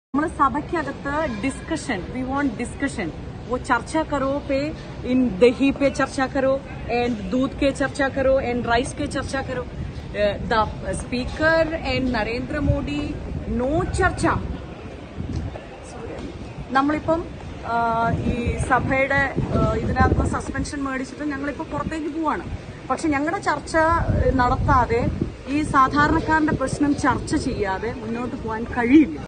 നമ്മൾ സഭയ്ക്കകത്ത് discussion, V want discussion, वो चर्चा करो पे इन दही पे चर्चा करो एंड दूध के चर्चा करो एंड राइस के चर्चा करो. The speaker and Narendra Modi no ചർച്ച. നമ്മളിപ്പം ഈ സഭയുടെ ഇതിനകത്ത് സസ്പെൻഷൻ മേടിച്ചിട്ട് ഞങ്ങളിപ്പോൾ പുറത്തേക്ക് പോവാണ്. പക്ഷെ ഞങ്ങളുടെ ചർച്ച നടത്താതെ ഈ സാധാരണക്കാരന്റെ പ്രശ്നം ചർച്ച ചെയ്യാതെ മുന്നോട്ട് പോകാൻ കഴിയില്ല.